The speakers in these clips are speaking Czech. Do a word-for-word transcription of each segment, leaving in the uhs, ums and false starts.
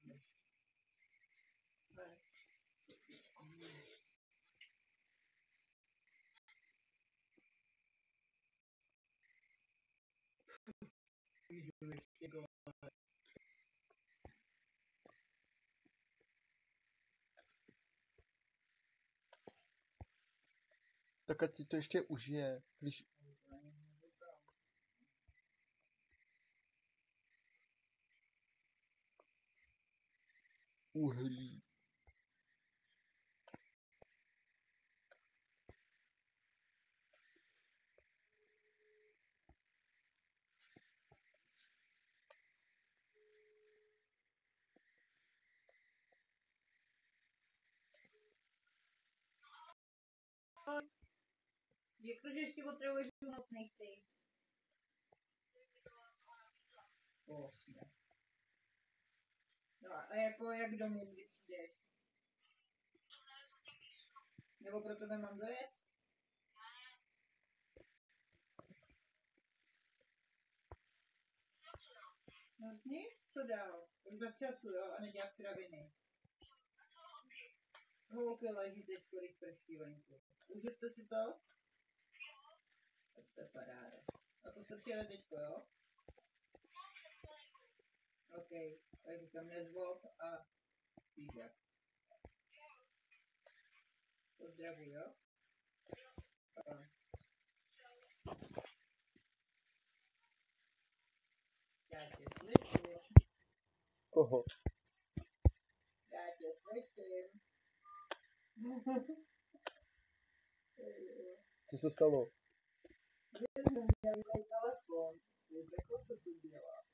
Tak ať si to ještě užije, když... Uhlí. Jak to, že ještě potřebuješ notných ty? Vlastně. No a jako jak domů, kdy přijdeš? Nebo pro tebe mám dojet? No nic, co dál? Už za času, jo, a nedělat kraviny. Holky leží teď kolik prší venku. Užili jste si to? Tak to je paráda. A to jste přijeli teďko, jo? OK, tak říkám nezlob a víš jak. Pozdravuj, jo? Pa. Já tě slyším. Koho? Já tě slyším. Co se stalo? Měl tady telefon. Jako se to dělá.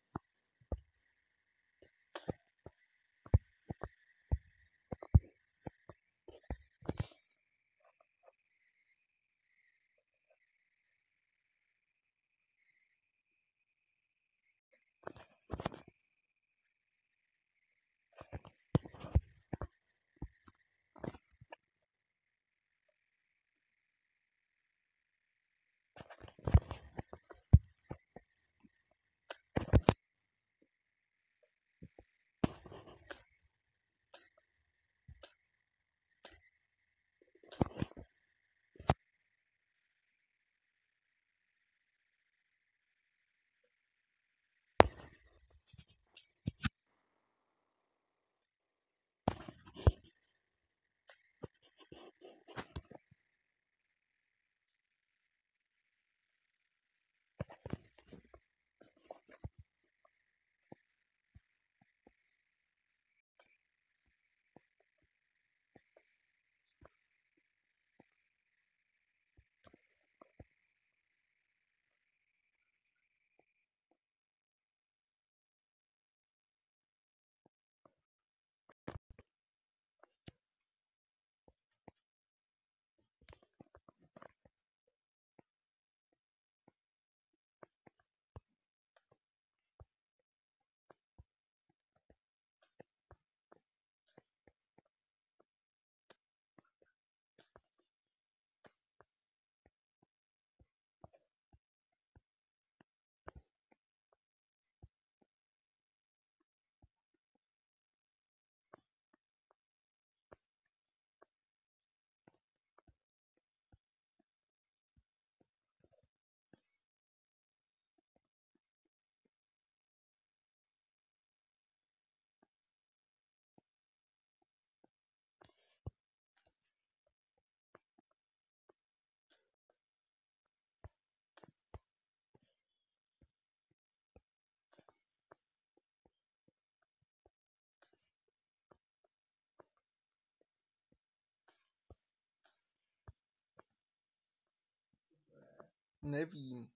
Nevím.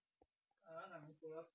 A na Mikuláš.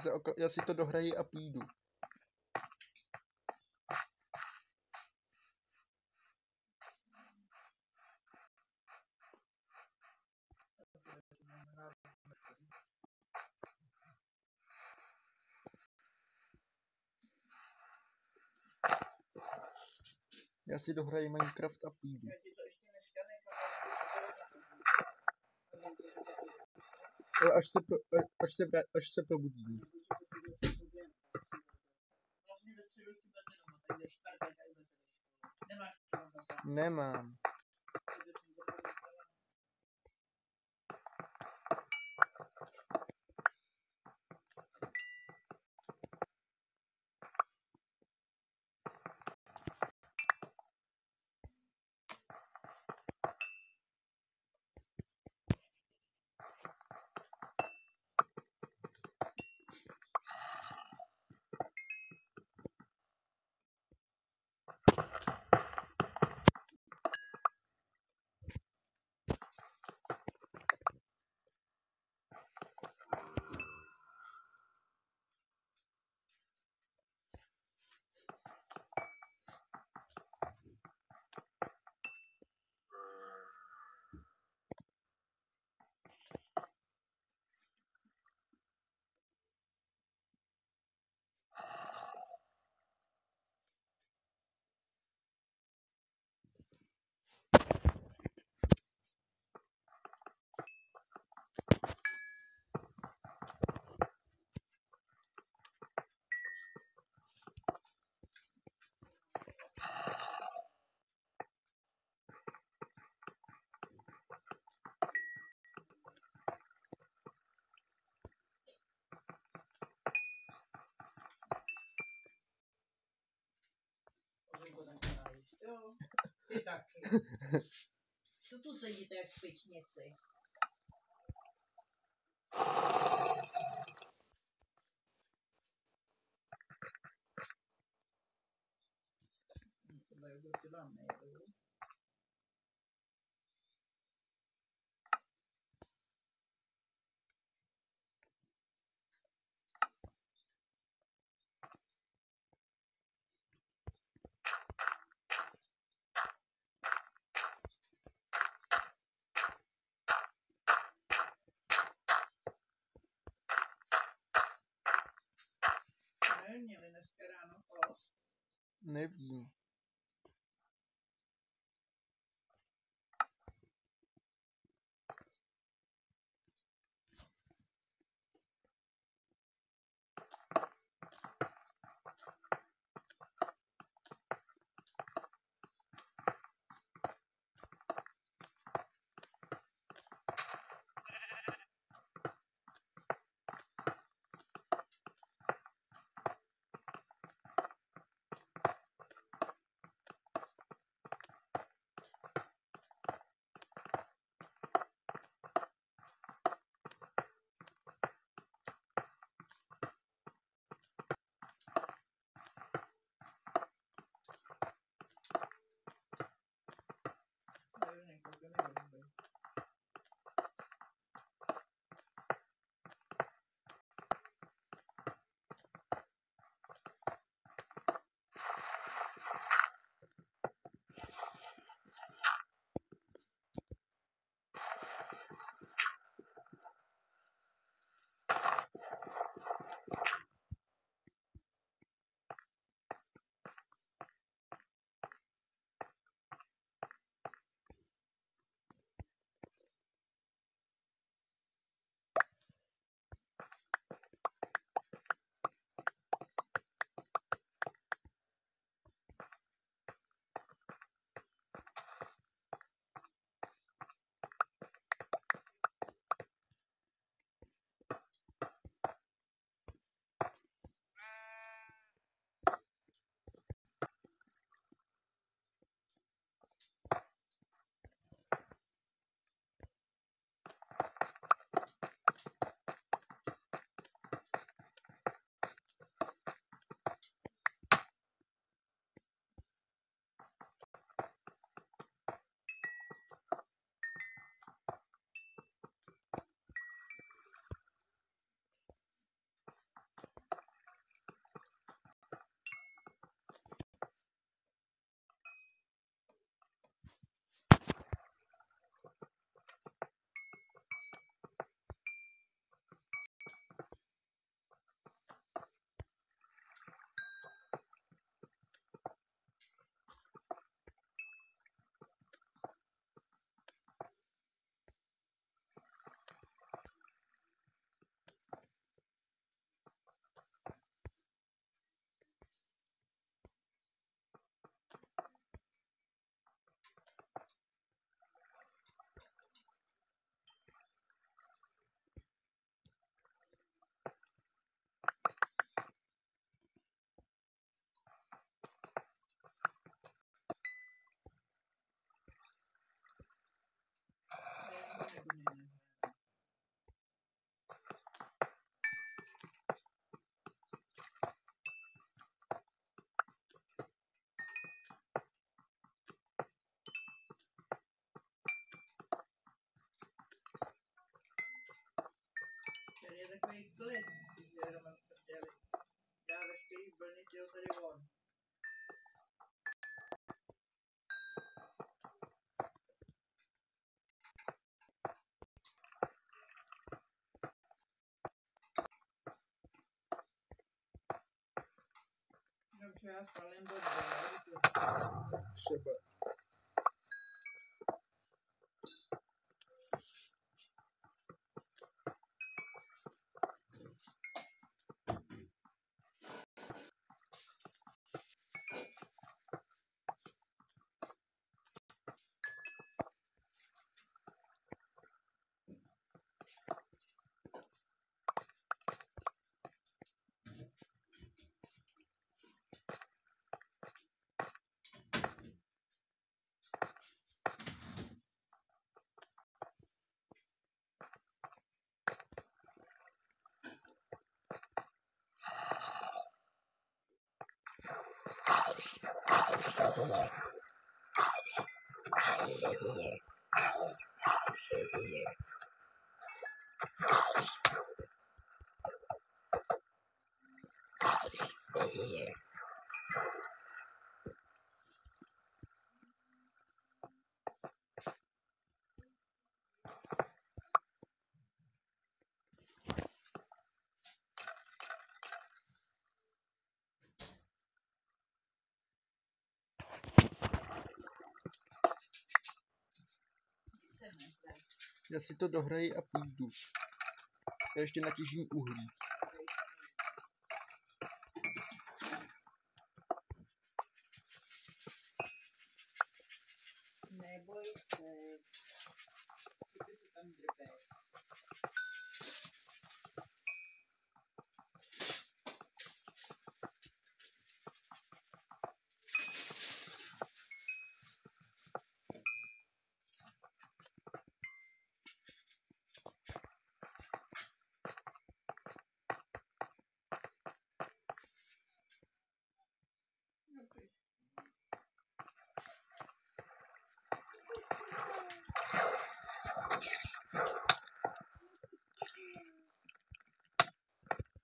se oko- já si to dohraji a půjdu. Já si dohraji Minecraft a půjdu. Já ti to ještě dneska nechám. Ale až se, pro, a- až se, vrá- až se probudím. Vlastně ve středu ještě budete doma, tak ve čtvrtek tady budete ve škole. Nemáš to zase. Nemám. Ty taky. Co tu sedíte jak špičnici? Tohle jogurty vám nejedu. Měli dneska ráno post. Nevím. takový klid, když je Roman v prdeli. Já veškerý vlny tyjo tady von. Dobře, já spalím bod dva. Třeba. Já si to dohraji a půjdu. Já ještě natěžím uhlí. Neboj se. Ty se tam drbeš.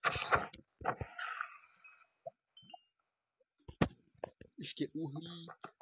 Ještě uhlí.